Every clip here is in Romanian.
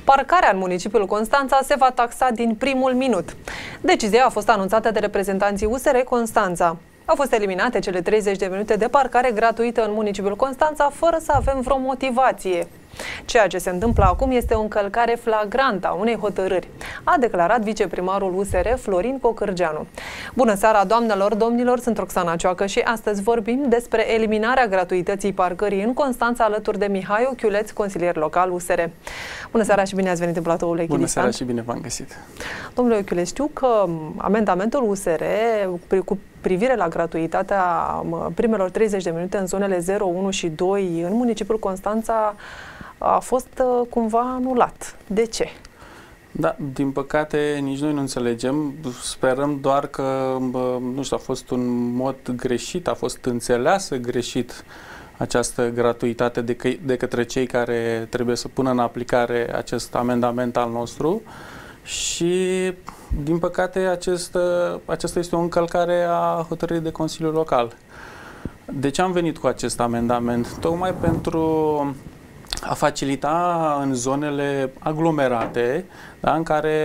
Parcarea în municipiul Constanța se va taxa din primul minut. Decizia a fost anunțată de reprezentanții USR Constanța. Au fost eliminate cele 30 de minute de parcare gratuită în municipiul Constanța fără să avem vreo motivație. Ceea ce se întâmplă acum este o încălcare flagrantă a unei hotărâri, a declarat viceprimarul USR Florin Cocârgeanu. Bună seara, doamnelor, domnilor, sunt Roxana Cioacă și astăzi vorbim despre eliminarea gratuității parcării în Constanța alături de Mihai Ochiuleț, consilier local USR. Bună seara și bine ați venit în platoul Echidistant. Bună seara și bine v-am găsit. Domnule Ochiuleț, știu că amendamentul USR cu privire la gratuitatea primelor 30 de minute în zonele 0, 1 și 2 în municipiul Constanța a fost cumva anulat. De ce? Da, din păcate nici noi nu înțelegem. Sperăm doar că, nu știu, a fost un mod greșit, a fost înțeleasă greșit această gratuitate de către cei care trebuie să pună în aplicare acest amendament al nostru și, din păcate, aceasta este o încălcare a hotărârii de Consiliul Local. De ce am venit cu acest amendament? Tocmai pentru a facilita în zonele aglomerate, da, în care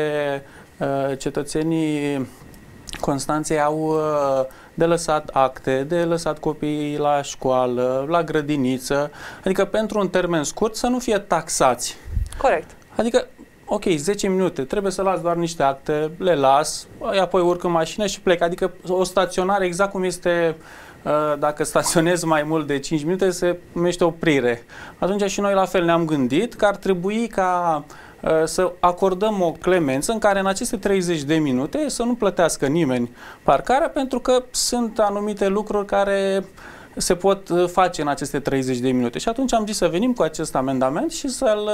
cetățenii Constanței au de lăsat acte, de lăsat copiii la școală, la grădiniță, adică pentru un termen scurt să nu fie taxați. Corect. Adică, ok, 10 minute, trebuie să las doar niște acte, le las, apoi urc în mașină și plec. Adică o staționare exact cum este. Dacă staționezi mai mult de 5 minute, se numește oprire. Atunci și noi la fel ne-am gândit că ar trebui ca să acordăm o clemență în care în aceste 30 de minute să nu plătească nimeni parcarea, pentru că sunt anumite lucruri care se pot face în aceste 30 de minute. Și atunci am zis să venim cu acest amendament și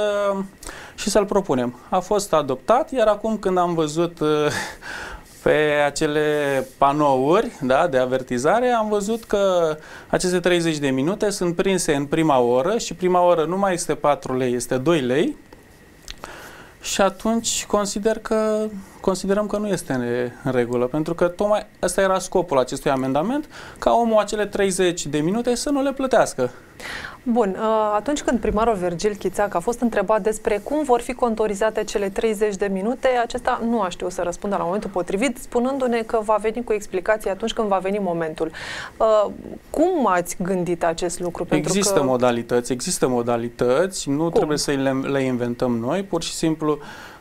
să-l propunem. A fost adoptat, iar acum când am văzut pe acele panouri, da, de avertizare, am văzut că aceste 30 de minute sunt prinse în prima oră și prima oră nu mai este 4 lei, este 2 lei. Și atunci considerăm că nu este în regulă, pentru că tocmai ăsta era scopul acestui amendament, ca omul acele 30 de minute să nu le plătească. Bun, atunci când primarul Virgil Chițac a fost întrebat despre cum vor fi contorizate cele 30 de minute, acesta nu a știut să răspundă la momentul potrivit, spunându-ne că va veni cu explicații atunci când va veni momentul. Cum ați gândit acest lucru? Există modalități, nu trebuie să le inventăm noi, pur și simplu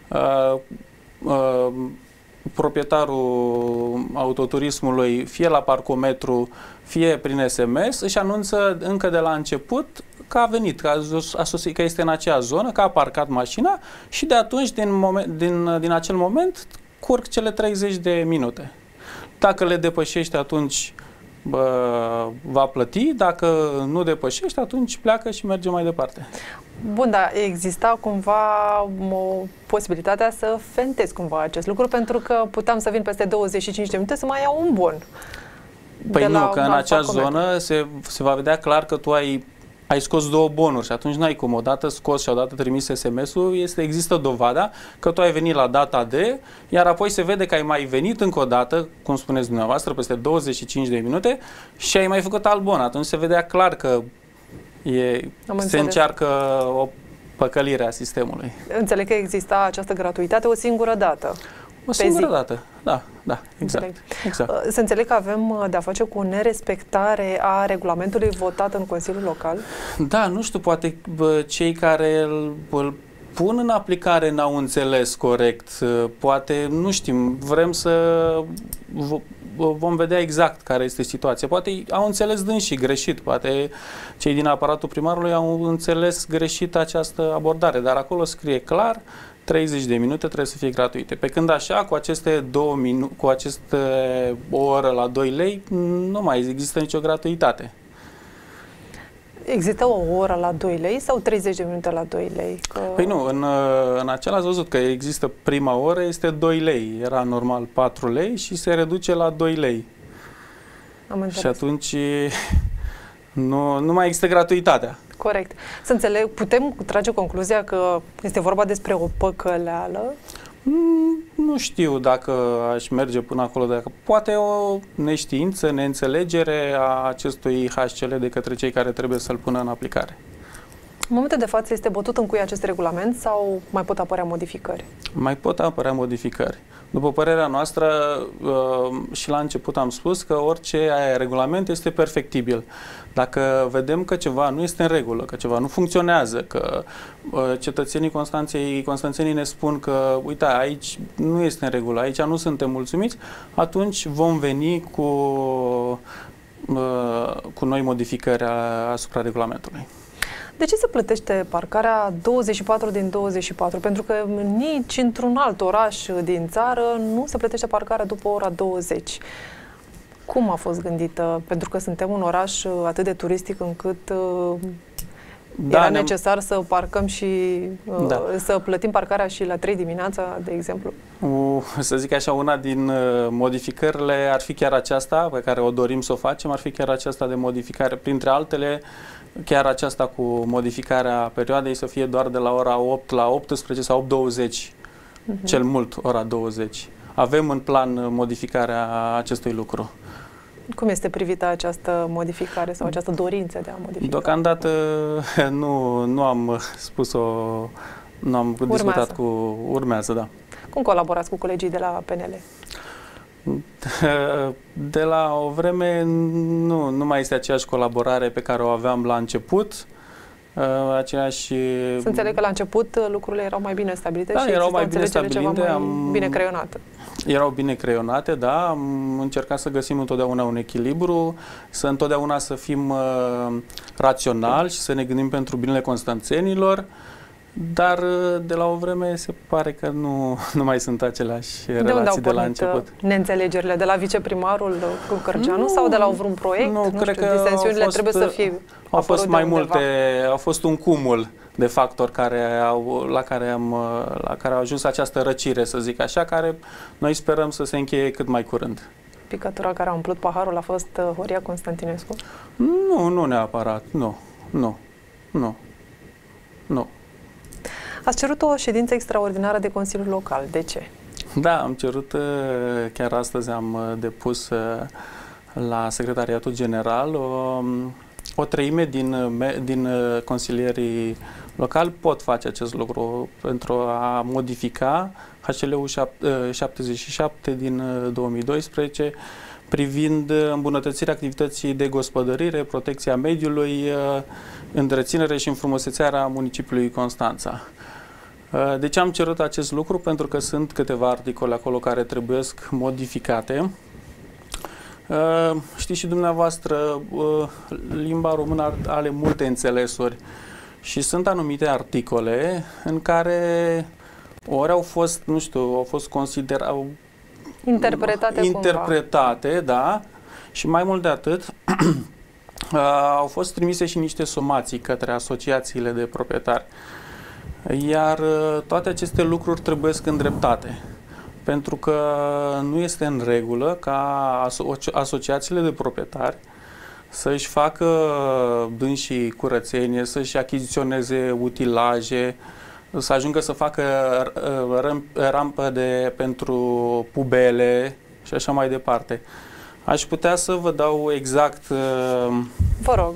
proprietarul autoturismului, fie la parcometru, fie prin SMS, își anunță încă de la început că a venit, că este în acea zonă, că a parcat mașina și de atunci, din acel moment, curg cele 30 de minute. Dacă le depășește, atunci va plăti, dacă nu depășește, atunci pleacă și merge mai departe. Bun, dar exista cumva o posibilitatea să fentez cumva acest lucru, pentru că puteam să vin peste 25 de minute să mai iau un bon. Păi nu, că în acea zonă se va vedea clar că tu ai scos 2 bonuri și atunci n-ai cum. Odată scos și odată trimis SMS-ul, există dovada că tu ai venit la data de, iar apoi se vede că ai mai venit încă o dată, cum spuneți dumneavoastră, peste 25 de minute și ai mai făcut alt bon. Atunci se vedea clar că se încearcă o păcălire a sistemului. Înțeleg că exista această gratuitate o singură dată. O singură dată, da, exact. Să înțeleg că avem de-a face cu o nerespectare a regulamentului votat în Consiliul Local? Da, nu știu, poate cei care îl pun în aplicare n-au înțeles corect, poate, nu știm, vrem să vom vedea exact care este situația. Poate au înțeles dânsii greșit, poate cei din aparatul primarului au înțeles greșit această abordare, dar acolo scrie clar 30 de minute trebuie să fie gratuite. Pe când așa, cu aceste o oră la 2 lei, nu mai există nicio gratuitate. Există o oră la 2 lei sau 30 de minute la 2 lei? Păi nu, în acela ați văzut că există prima oră, este 2 lei. Era normal 4 lei și se reduce la 2 lei. Am înțeles. Și atunci nu mai există gratuitatea. Corect. Să înțeleg, putem trage concluzia că este vorba despre o păcăleală? Nu știu dacă aș merge până acolo, dacă poate o neștiință, neînțelegere a acestui HCL de către cei care trebuie să-l pună în aplicare. În momentul de față este bătut în cuie acest regulament sau mai pot apărea modificări? Mai pot apărea modificări. După părerea noastră, și la început am spus că orice regulament este perfectibil. Dacă vedem că ceva nu este în regulă, că ceva nu funcționează, că cetățenii constanțenii ne spun că, uite, aici nu este în regulă, aici nu suntem mulțumiți, atunci vom veni cu noi modificări asupra regulamentului. De ce se plătește parcarea 24 din 24? Pentru că nici într-un alt oraș din țară nu se plătește parcarea după ora 20. Cum a fost gândită? Pentru că suntem un oraș atât de turistic încât era necesar să parcăm și să plătim parcarea și la 3 dimineața, de exemplu? Să zic așa, una din modificările ar fi chiar aceasta, pe care o dorim să o facem, ar fi chiar aceasta de modificare. Printre altele, chiar aceasta cu modificarea perioadei să fie doar de la ora 8 la 18 sau 8:20, cel mult ora 20. Avem în plan modificarea acestui lucru. Cum este privită această modificare sau această dorință de a modifica? Deocamdată nu am spus-o, nu am discutat cu... Urmează, da. Cum colaborați cu colegii de la PNL? De la o vreme nu mai este aceeași colaborare pe care o aveam la început. Să înțeleg că la început lucrurile erau mai bine stabilite și erau mai bine stabilite, bine creionate. Erau bine creionate, da. Am încercat să găsim întotdeauna un echilibru, întotdeauna să fim raționali și să ne gândim pentru binele constanțenilor, dar de la o vreme se pare că nu mai sunt aceleași relații de la început. Neînțelegerile? De la viceprimarul Cârceanu sau de la vreun proiect? Nu cred că disensiunile trebuie să fie au fost mai multe, au fost un cumul de factori la care au ajuns această răcire, să zic așa, care noi sperăm să se încheie cât mai curând. Picătura care a umplut paharul a fost Horia Constantinescu? Nu neapărat, nu. Ați cerut o ședință extraordinară de Consiliul Local. De ce? Da, am cerut, chiar astăzi am depus la Secretariatul General o treime din consilierii locali pot face acest lucru pentru a modifica HLU 77 din 2012 privind îmbunătățirea activității de gospodărire, protecția mediului, întreținere și înfrumusețarea municipiului Constanța. De ce am cerut acest lucru? Pentru că sunt câteva articole acolo care trebuie modificate. Știți și dumneavoastră, limba română are multe înțelesuri și sunt anumite articole în care ori au fost, nu știu, au fost considerate interpretate, da, și mai mult de atât au fost trimise și niște somații către asociațiile de proprietari. Iar toate aceste lucruri trebuie îndreptate. Pentru că nu este în regulă ca asociațiile de proprietari să-și facă dânsii curățenie, să-și achiziționeze utilaje, să ajungă să facă rampă pentru pubele și așa mai departe. Aș putea să vă dau exact... Vă rog.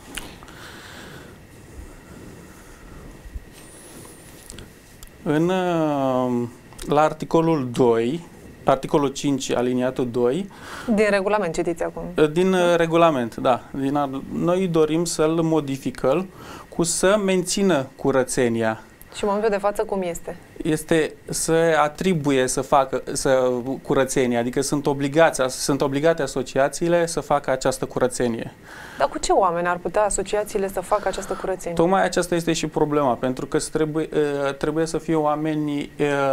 La articolul 2, articolul 5, aliniatul 2... Din regulament, citiți acum. Din regulament, da. Noi dorim să-l modificăm cu să mențină curățenia. Și în momentul de față cum este? Este să atribuie să facă curățenie, adică sunt obligate asociațiile să facă această curățenie. Dar cu ce oameni ar putea asociațiile să facă această curățenie? Tocmai aceasta este și problema, pentru că trebuie să fie oameni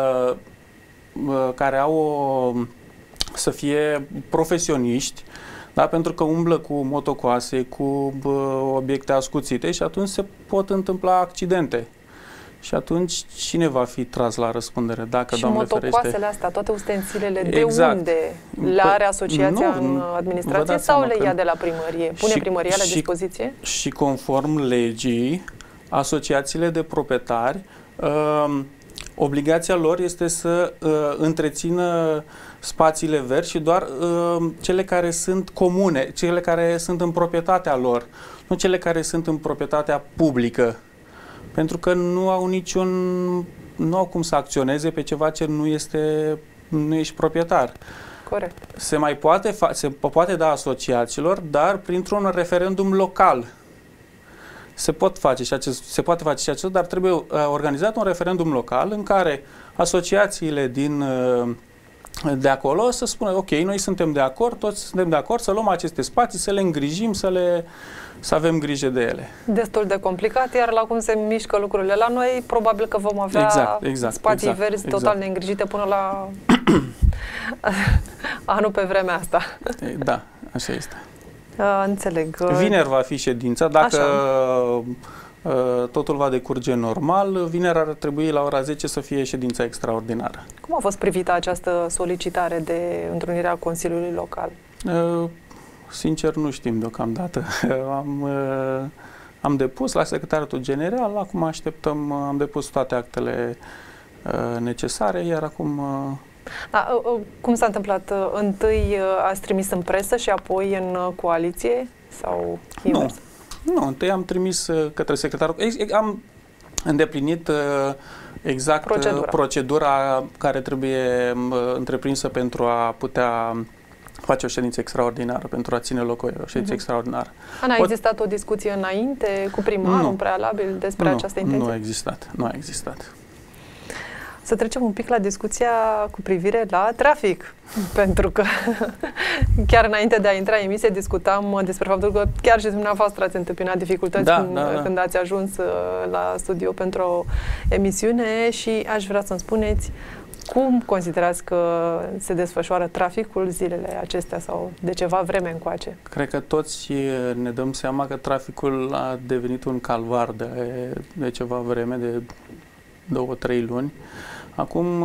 care să fie profesioniști, da? Pentru că umblă cu motocoase, cu obiecte ascuțite și atunci se pot întâmpla accidente. Și atunci cine va fi tras la răspundere? Dacă, și Doamne motocoasele astea, toate ustensilele, exact. De unde le are asociația în administrație sau le ia de la primărie? Pune primăria la dispoziție? Și conform legii, asociațiile de proprietari, obligația lor este să întrețină spațiile verzi și doar cele care sunt comune, cele care sunt în proprietatea lor, nu cele care sunt în proprietatea publică. Pentru că nu au cum să acționeze pe ceva ce nu ești proprietar. Corect. Se poate da asociațiilor, dar printr-un referendum local. Se poate face și acest, dar trebuie organizat un referendum local în care asociațiile de acolo să spună, ok, noi suntem de acord, toți suntem de acord să luăm aceste spații, să le îngrijim, să avem grijă de ele. Destul de complicat, iar la cum se mișcă lucrurile la noi, probabil că vom avea spații verzi total neîngrijite până la anul pe vremea asta. Da, așa este. Înțeleg. Vineri va fi ședința, dacă totul va decurge normal, vineri ar trebui la ora 10 să fie ședința extraordinară. Cum a fost privită această solicitare de întrunire a Consiliului Local? Sincer, nu știm deocamdată. Am depus la Secretariatul General, acum așteptăm, am depus toate actele necesare, iar acum... Cum s-a întâmplat? Întâi ați trimis în presă și apoi în coaliție? Sau invers? Nu, întâi am trimis către secretarul. Am îndeplinit exact procedura care trebuie întreprinsă pentru a putea face o ședință extraordinară, pentru a ține loc o ședință extraordinară. A existat o discuție înainte cu primarul, în prealabil, despre această intenție? Nu a existat. Să trecem un pic la discuția cu privire la trafic, pentru că chiar înainte de a intra în emisie discutam despre faptul că chiar și dumneavoastră ați întâmpinat dificultăți când ați ajuns la studio pentru o emisiune și aș vrea să-mi spuneți cum considerați că se desfășoară traficul zilele acestea sau de ceva vreme încoace? Cred că toți ne dăm seama că traficul a devenit un calvar de ceva vreme, de 2-3 luni. Acum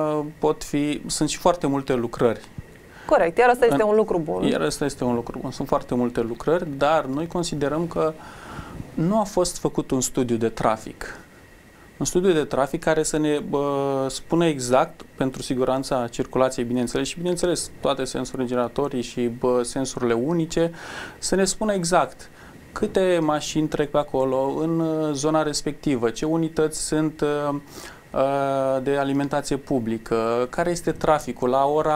sunt și foarte multe lucrări. Corect, iar asta este un lucru bun. Sunt foarte multe lucrări, dar noi considerăm că nu a fost făcut un studiu de trafic. Un studiu de trafic care să ne spună exact, pentru siguranța circulației, bineînțeles, și bineînțeles toate sensurile generatorii și sensurile unice, să ne spună exact câte mașini trec pe acolo în zona respectivă, ce unități sunt de alimentație publică, care este traficul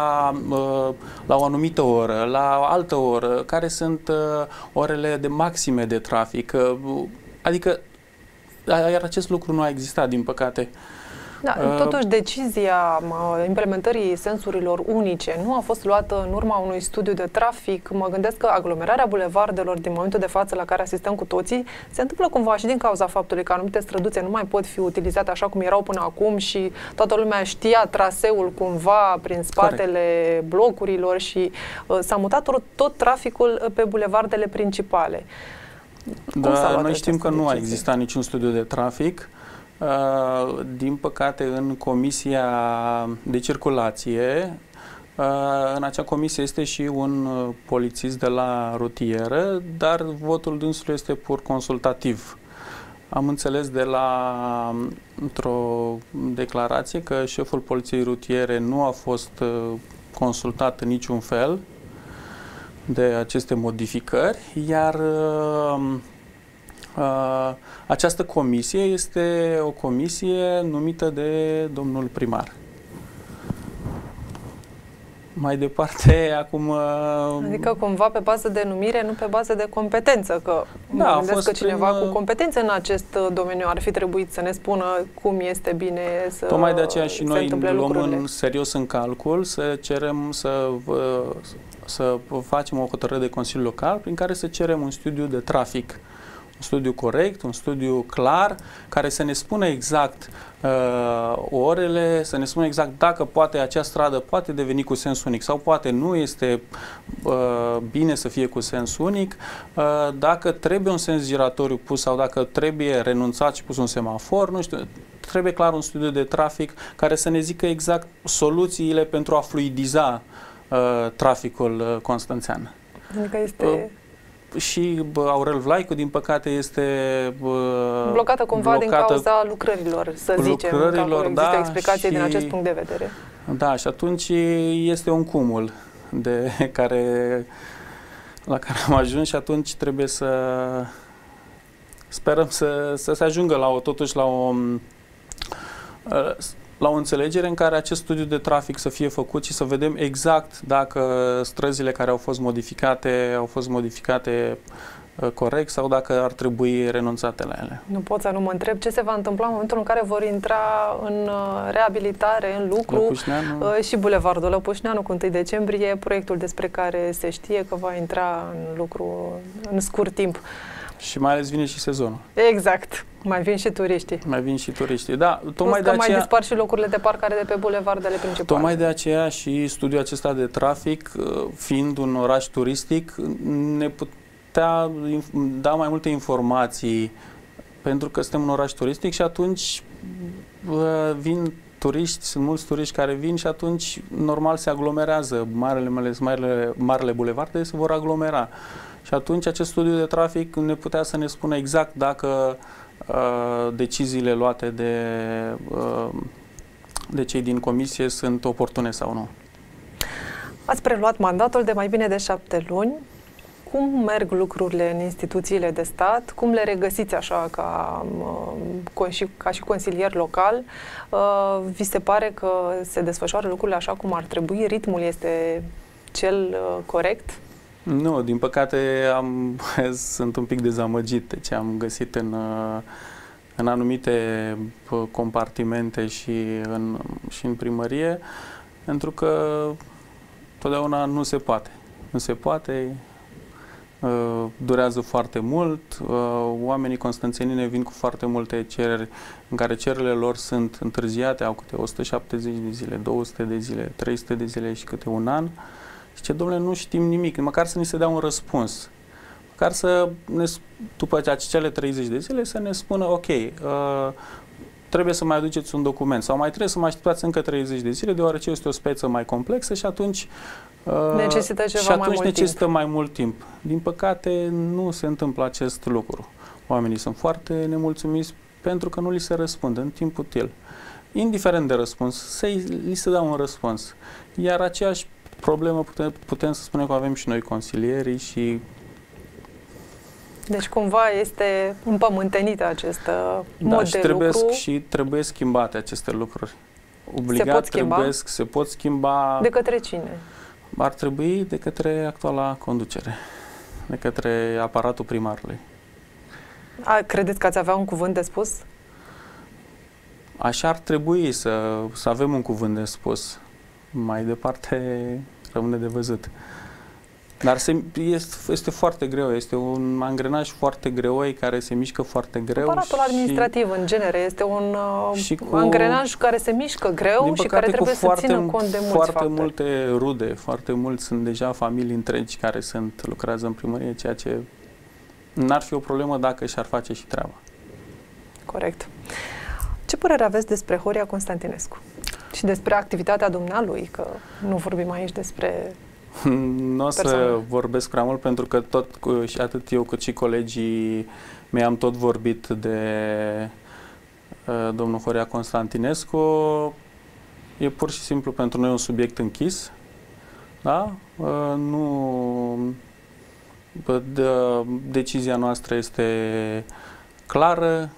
la o anumită oră, la altă oră, care sunt orele de maxime de trafic. Adică, iar acest lucru nu a existat, din păcate. Da, totuși, decizia implementării sensurilor unice nu a fost luată în urma unui studiu de trafic. Mă gândesc că aglomerarea bulevardelor din momentul de față la care asistăm cu toții se întâmplă cumva și din cauza faptului că anumite străduțe nu mai pot fi utilizate așa cum erau până acum și toată lumea știa traseul cumva prin spatele blocurilor și s-a mutat tot traficul pe bulevardele principale. Da, noi știm că nu a existat niciun studiu de trafic. Din păcate, în Comisia de Circulație, în acea comisie este și un polițist de la rutieră, dar votul dânsului este pur consultativ. Am înțeles într-o declarație că șeful poliției rutiere nu a fost consultat în niciun fel de aceste modificări, iar această comisie este o comisie numită de domnul primar. Mai departe, acum... Adică cumva pe bază de numire, nu pe bază de competență, că mă gândesc că cineva cu competențe în acest domeniu ar fi trebuit să ne spună cum este bine să tocmai de aceea și noi luăm lucrurile. serios în calcul să cerem să facem o hotărâre de Consiliu Local prin care să cerem un studiu de trafic. Un studiu corect, un studiu clar, care să ne spună exact orele, să ne spună exact dacă poate acea stradă poate deveni cu sens unic sau poate nu este bine să fie cu sens unic, dacă trebuie un sens giratoriu pus sau dacă trebuie renunțat și pus un semafor, nu știu, trebuie clar un studiu de trafic care să ne zică exact soluțiile pentru a fluidiza traficul constanțean. Adică este... Și Aurel Vlaicu, din păcate, este blocată cumva din cauza lucrărilor, să zicem. Există o explicație din acest punct de vedere. Da, și atunci este un cumul la care am ajuns și atunci trebuie să sperăm să se ajungă totuși la o înțelegere în care acest studiu de trafic să fie făcut și să vedem exact dacă străzile care au fost modificate corect sau dacă ar trebui renunțate la ele. Nu pot să nu mă întreb ce se va întâmpla în momentul în care vor intra în reabilitare, în lucru și Bulevardul Lăpușneanu cu 1 decembrie, proiectul despre care se știe că va intra în lucru în scurt timp. Și mai ales vine și sezonul. Exact. Mai vin și turiștii. Mai vin și turiștii, da. Tocmai de aceea, mai dispar și locurile de parcare de pe bulevardele principale. Tocmai de aceea și studiul acesta de trafic, fiind un oraș turistic, ne putea da mai multe informații pentru că suntem un oraș turistic și atunci vin turiști, sunt mulți turiști care vin și atunci normal se aglomerează. Marele bulevarde se vor aglomera. Și atunci acest studiu de trafic ne putea să ne spună exact dacă deciziile luate de cei din comisie sunt oportune sau nu. Ați preluat mandatul de mai bine de 7 luni. Cum merg lucrurile în instituțiile de stat? Cum le regăsiți așa ca și consilier local? Vi se pare că se desfășoară lucrurile așa cum ar trebui? Ritmul este cel corect? Nu, din păcate sunt un pic dezamăgit de ce am găsit în anumite compartimente și în primărie, pentru că totdeauna nu se poate. Nu se poate, durează foarte mult, oamenii constanțenini vin cu foarte multe cereri în care cererile lor sunt întârziate, au câte 170 de zile, 200 de zile, 300 de zile și câte un an. Zice, domnule, nu știm nimic, măcar să ni se dea un răspuns. Măcar după acele 30 de zile, să ne spună, ok, trebuie să mai aduceți un document sau mai trebuie să mai așteptați încă 30 de zile, deoarece este o speță mai complexă și atunci necesită mai mult timp. Din păcate, nu se întâmplă acest lucru. Oamenii sunt foarte nemulțumiți pentru că nu li se răspunde în timp util. Indiferent de răspuns, li se dă un răspuns. Iar aceeași problemă putem să spunem că avem și noi consilierii și... Deci cumva este împământenită acest mod de lucru. Și trebuie schimbate aceste lucruri. Obligat se pot schimba. De către cine? Ar trebui de către actuala conducere, de către aparatul primarului. Credeți că ați avea un cuvânt de spus? Așa ar trebui să avem un cuvânt de spus. Mai departe rămâne de văzut. Dar este foarte greu, este un angrenaj foarte greoi care se mișcă foarte greu. Aparatul administrativ în genere este un angrenaj care se mișcă greu și care trebuie să țină cont de mulți foarte factori. Multe rude, foarte mulți sunt deja familii întregi care lucrează în primărie, ceea ce n-ar fi o problemă dacă și-ar face și treaba. Corect. Ce părere aveți despre Horia Constantinescu? Și despre activitatea dumnealui, că nu vorbim aici despre nu o să vorbesc prea mult, pentru că și atât eu cât și colegii mei am tot vorbit de domnul Horia Constantinescu. E pur și simplu pentru noi un subiect închis. Da? Decizia noastră este clară.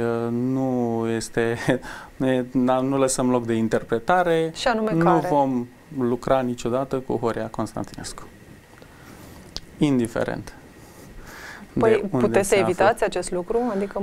Nu lăsăm loc de interpretare. Și anume nu vom lucra niciodată cu Horia Constantinescu. Indiferent. Păi puteți să evitați acest lucru? Adică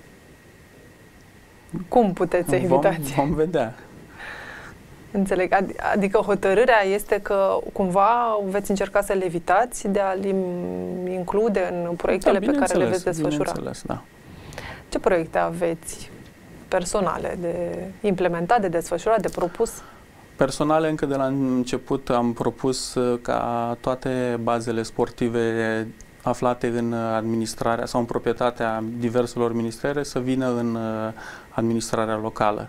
cum puteți să evitați? Vom vedea. Înțeleg. Adică hotărârea este că cumva veți încerca să le evitați de a-l include în proiectele pe care le veți desfășura. Bineînțeles, da. Ce proiecte aveți personale de implementat, de desfășurat, de propus? Personale, încă de la început am propus ca toate bazele sportive aflate în administrarea sau în proprietatea diverselor ministere să vină în administrarea locală.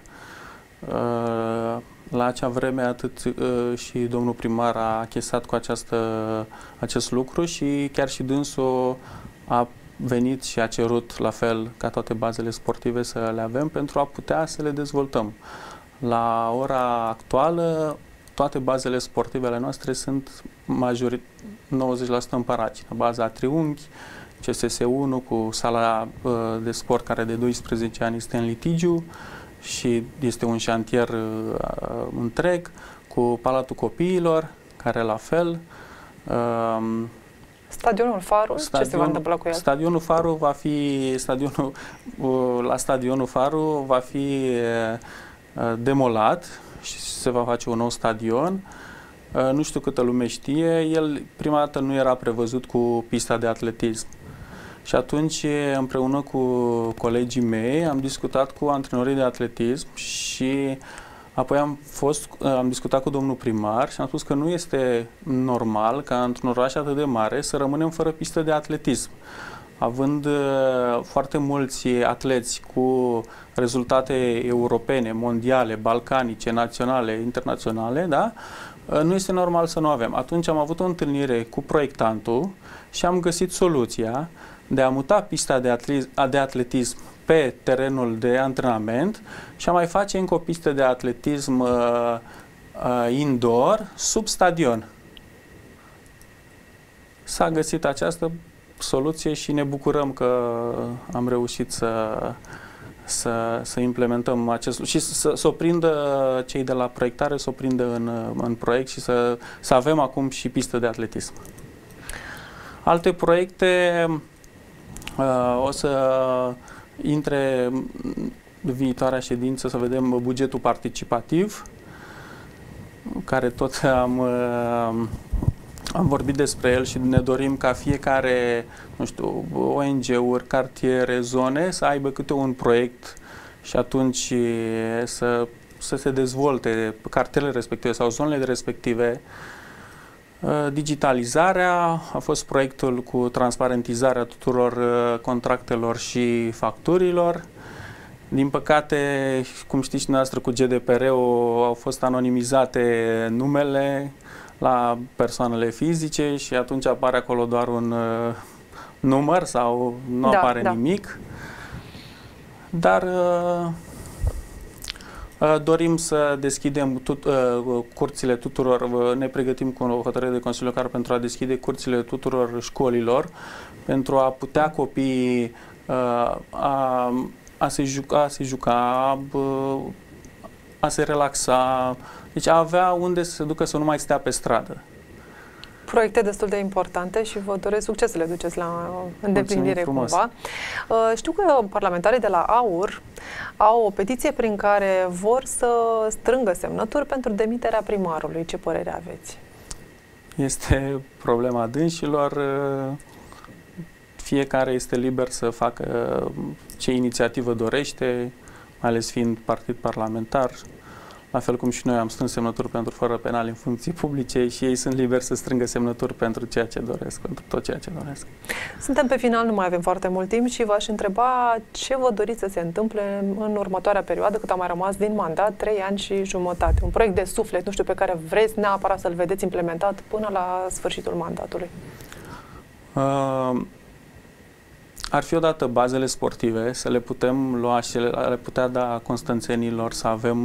La acea vreme atât și domnul primar a achesat cu acest lucru și chiar și dânsul a venit și a cerut la fel ca toate bazele sportive să le avem pentru a putea să le dezvoltăm. La ora actuală, toate bazele sportive ale noastre sunt 90% în Paragină. Baza Triunghi CSS1 cu sala de sport care de 12 ani este în litigiu și este un șantier întreg, cu Palatul Copiilor, care la fel. Stadionul Farul, ce se va întâmpla cu el? Stadionul Farul va fi, la Stadionul Farul va fi demolat și se va face un nou stadion. Nu știu câtă lume știe, el prima dată nu era prevăzut cu pista de atletism. Și atunci, împreună cu colegii mei, am discutat cu antrenorii de atletism și apoi am discutat cu domnul primar și am spus că nu este normal ca într-un oraș atât de mare să rămânem fără pistă de atletism. Având foarte mulți atleți cu rezultate europene, mondiale, balcanice, naționale, internaționale, da? Nu este normal să nu avem. Atunci am avut o întâlnire cu proiectantul și am găsit soluția de a muta pista de atletism pe terenul de antrenament și a mai face încă o pistă de atletism indoor sub stadion. S-a găsit această soluție și ne bucurăm că am reușit să implementăm acest lucru și să o prindă cei de la proiectare, să o prindă în proiect și să avem acum și pistă de atletism. Alte proiecte o să intre viitoarea ședință să vedem bugetul participativ, care tot am vorbit despre el și ne dorim ca fiecare, nu știu, ONG-uri, cartiere, zone să aibă câte un proiect și atunci să se dezvolte cartierele respective sau zonele respective. Digitalizarea a fost proiectul cu transparentizarea tuturor contractelor și facturilor. Din păcate, cum știți și noastră, cu GDPR-ul au fost anonimizate numele la persoanele fizice și atunci apare acolo doar un număr sau nu apare nimic. Dar dorim să deschidem curțile tuturor, ne pregătim cu o hotărâre de Consiliul Local pentru a deschide curțile tuturor școlilor, pentru a putea copiii a se juca, a se relaxa, deci a avea unde să se ducă să nu mai stea pe stradă. Proiecte destul de importante și vă doresc succes să le duceți la îndeplinire cumva. Știu că parlamentarii de la AUR au o petiție prin care vor să strângă semnături pentru demiterea primarului. Ce părere aveți? Este problema dânșilor. Fiecare este liber să facă ce inițiativă dorește, mai ales fiind partid parlamentar. La fel cum și noi am strâns semnături pentru fără penal în funcții publice și ei sunt liberi să strângă semnături pentru ceea ce doresc, pentru tot ceea ce doresc. Suntem pe final, nu mai avem foarte mult timp și v-aș întreba ce vă doriți să se întâmple în următoarea perioadă, cât a mai rămas din mandat, 3 ani și jumătate. Un proiect de suflet, nu știu, pe care vreți neapărat să-l vedeți implementat până la sfârșitul mandatului. Ar fi odată bazele sportive, să le putem lua și le putea da constanțenilor, să avem,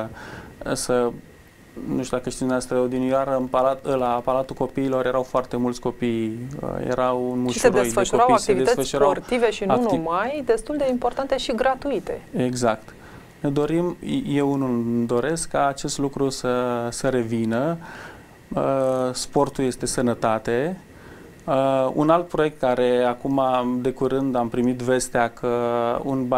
nu știu dacă știți dumneavoastră, odinioară la Palatul Copiilor erau foarte mulți copii, erau un mușuroi de copii. Și se desfășurau activități sportive și nu numai, destul de importante și gratuite. Exact. Ne dorim, eu nu doresc ca acest lucru să revină. Sportul este sănătate. Un alt proiect care acum de curând am primit vestea că un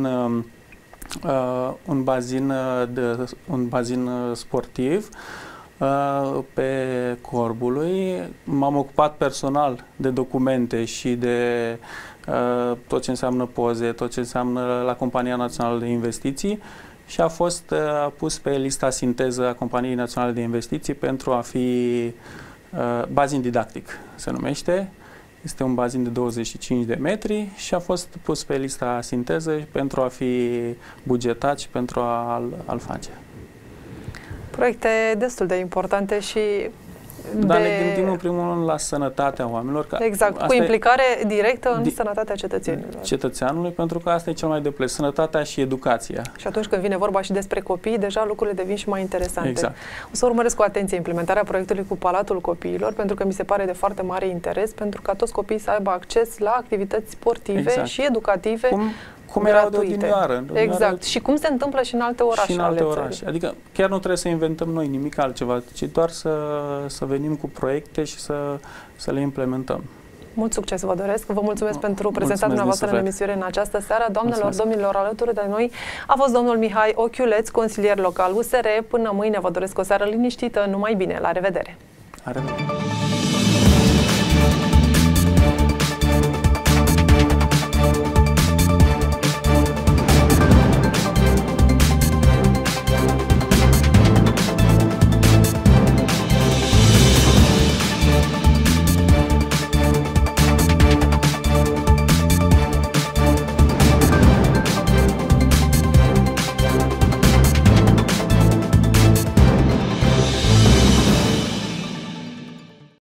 bazin sportiv pe Corbului. M-am ocupat personal de documente și de tot ce înseamnă poze, tot ce înseamnă la Compania Națională de Investiții și a fost pus pe lista sinteză a Companiei Naționale de Investiții pentru a fi bazin didactic, se numește. Este un bazin de 25 de metri și a fost pus pe lista sinteză pentru a fi bugetat și pentru a-l face. Proiecte destul de importante și Dar ne gândim în primul rând la sănătatea oamenilor. Exact, cu implicare directă în sănătatea cetățeanului, pentru că asta e cel mai de preț, sănătatea și educația. Și atunci când vine vorba și despre copii, deja lucrurile devin și mai interesante. Exact. O să urmăresc cu atenție implementarea proiectului cu Palatul Copiilor, pentru că mi se pare de foarte mare interes, pentru ca toți copiii să aibă acces la activități sportive și educative cum erau de odinioară. Exact. Și cum se întâmplă și în alte orașe. Și în alte orașe. Adică chiar nu trebuie să inventăm noi nimic altceva, ci doar să venim cu proiecte și să le implementăm. Mult succes vă doresc. Vă mulțumesc pentru prezentarea dumneavoastră în emisiune în această seară. Doamnelor, domnilor, alături de noi a fost domnul Mihai Ochiuleț, consilier local USR. Până mâine vă doresc o seară liniștită. Numai bine. La revedere! La revedere!